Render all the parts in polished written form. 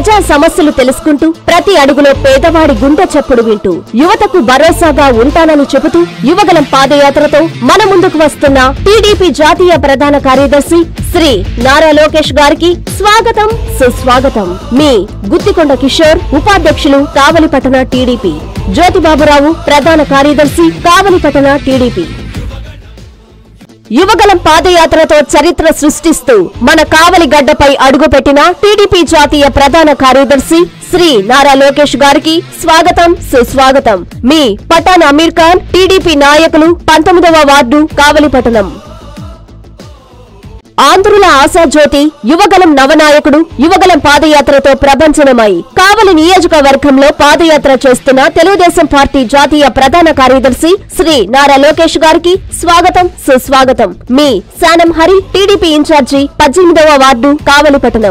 ప్రజా సమస్యలు తెలుసుకుంటూ ప్రతి అడుగులో పేదవాడి గుండె చప్పుడు వింటూ యువతకు భరోసాగా ఉంటానని చెబుతూ యువగలం పాదయాత్రతో మన ముందుకు వస్తున్న టీడీపీ జాతీయ ప్రధాన కార్యదర్శి శ్రీ నారా లోకేష్ గారికి స్వాగతం సుస్వాగతం. మీ గుత్తికొండ కిషోర్, ఉపాధ్యక్షులు కావలిపట్టణ టీడీపీ, జ్యోతిబాబురావు ప్రధాన కార్యదర్శి కావలిపట్టణ టీడీపీ. యువగలం పాదయాత్రతో చరిత్ర సృష్టిస్తూ మన కావలి గడ్డపై అడుగుపెట్టిన టీడీపీ జాతీయ ప్రధాన కార్యదర్శి శ్రీ నారా లోకేష్ గారికి స్వాగతం సుస్వాగతం. మీ పఠాన్ అమీర్ ఖాన్, టీడీపీ నాయకులు, 19వ వార్డు, కావలిపట్టణం. ఆంధ్రుల ఆశాజ్యోతి, యువగలం నవనాయకుడు యువగలం పాదయాత్రతో ప్రభంజనమై కావలి నియోజకవర్గంలో పాదయాత్ర చేస్తున్న తెలుగుదేశం పార్టీ జాతీయ ప్రధాన కార్యదర్శి శ్రీ నారా లోకేష్ గారికి స్వాగతం సుస్వాగతం. మీ శానం హరి, టీడీపీ ఇన్ఛార్జి, 18వ వార్డు, కావలిపట్టణం.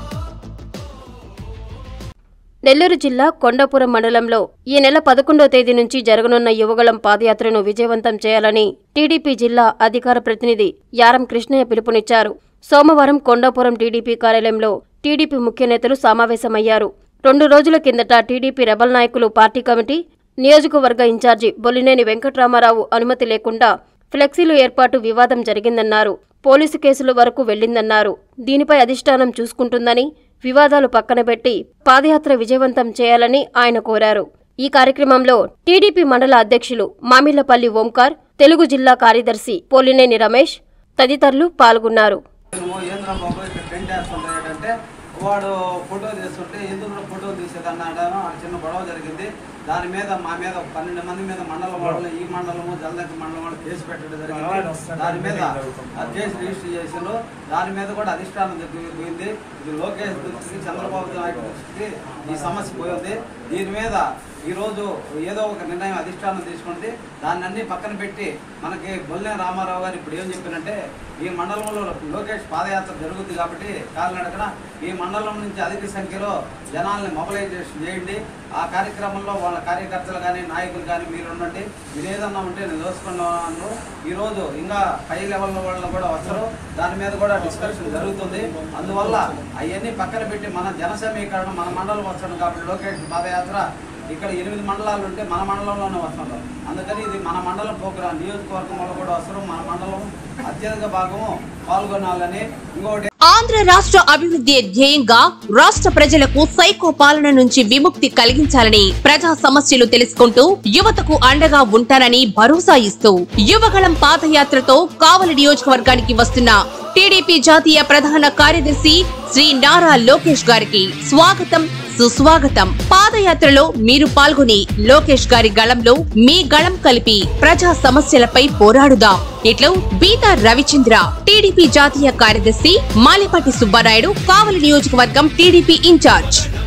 నెల్లూరు జిల్లా కొండాపురం మండలంలో ఈ నెల 11వ తేదీ నుంచి జరగనున్న యువగలం పాదయాత్రను విజయవంతం చేయాలని టీడీపీ జిల్లా అధికార ప్రతినిధి యారం కృష్ణయ్య పిలుపునిచ్చారు. సోమవారం కొండాపురం టీడీపీ కార్యాలయంలో టీడీపీ ముఖ్య నేతలు సమావేశమయ్యారు. 2 రోజుల కిందట టీడీపీ రెబల్ నాయకులు పార్టీ కమిటీ, నియోజకవర్గ ఇన్ఛార్జి బొల్లినేని వెంకట్రామారావు అనుమతి లేకుండా ఫ్లెక్సీలు ఏర్పాటు వివాదం జరిగిందన్నారు. పోలీసు కేసుల వరకు వెళ్లిందన్నారు. దీనిపై అధిష్టానం చూసుకుంటుందని, వివాదాలు పక్కనబెట్టి పాదయాత్ర విజయవంతం చేయాలని ఆయన కోరారు. ఈ కార్యక్రమంలో టీడీపీ మండల అధ్యక్షులు మామిళ్లపల్లి ఓంకార్, తెలుగు జిల్లా కార్యదర్శి పోలినేని రమేష్ తదితరులు పాల్గొన్నారు. వాడు ఫోటో తీస్తుంటే ఎందుకు ఫోటో తీసేదన్నాడనో చిన్న గొడవ జరిగింది. దాని మీద మా మీద 12 మంది మీద మండలం వాళ్ళు, ఈ మండలము జలదంకి మండలం వాళ్ళు కేసు పెట్టడం జరిగింది. దాని మీద కేసు రిజిస్టర్ చేశారు. దాని మీద కూడా అధిష్టానం పోయింది. ఇది లోకేష్ దృష్టికి, చంద్రబాబు నాయుడు దృష్టికి ఈ సమస్య పోయింది. దీని మీద ఈరోజు ఏదో ఒక నిర్ణయం అధిష్టానం తీసుకుంటే దాన్ని అన్ని పక్కన పెట్టి మనకి బొల్లినేని రామారావు గారు ఇప్పుడు ఏం చెప్పినంటే, ఈ మండలంలో లోకేష్ పాదయాత్ర జరుగుతుంది కాబట్టి కాలినడకన ఈ మండలం నుంచి అధిక సంఖ్యలో జనాల్ని మొబిలైజేషన్ చేయండి. ఆ కార్యక్రమంలో వాళ్ళ కార్యకర్తలు కానీ నాయకులు కానీ మీరు ఉండండి. మీరు ఏదన్నా ఉంటే నేను దోసుకున్నాను. ఈరోజు ఇంకా హై లెవెల్ వాళ్ళు కూడా వస్తారు. దాని మీద కూడా డిస్కషన్ జరుగుతుంది. అందువల్ల అవన్నీ పక్కన పెట్టి మన జన సమీకరణ మన మండలం వస్తాడు కాబట్టి లోకేష్ పాదయాత్ర ఇక్కడ 8 మండలాలు ఉంటే మన మండలంలోనే వస్తున్నారు. అందుకని ఇది మన మండలం ప్రోగ్రాం, నియోజకవర్గంలో కూడా వస్తారు. మన మండలం అత్యధిక భాగము పాల్గొనాలని. ఇంకోటి, ఆంధ్ర రాష్ట్ర అభివృద్ధి ధ్యేయంగా రాష్ట్ర ప్రజలకు సైకో పాలన నుంచి విముక్తి కలిగించాలని, ప్రజా సమస్యలు తెలుసుకుంటూ యువతకు అండగా ఉంటానని భరోసా ఇస్తూ యువగళం పాదయాత్రతో కావలి నియోజకవర్గానికి వస్తున్న టీడీపీ జాతీయ ప్రధాన కార్యదర్శి శ్రీ నారా లోకేష్ గారికి స్వాగతం సుస్వాగతం. పాదయాత్రలో మీరు పాల్గొని లోకేష్ గారి గళంలో మీ గళం కలిపి ప్రజా సమస్యలపై పోరాడుదాం. ఇట్లు బీతా రవిచంద్ర, టీడీపీ జాతీయ కార్యదర్శి, మాలిపాటి సుబ్బారాయుడు, కావలి నియోజకవర్గం టీడీపీ ఇన్ఛార్జ్.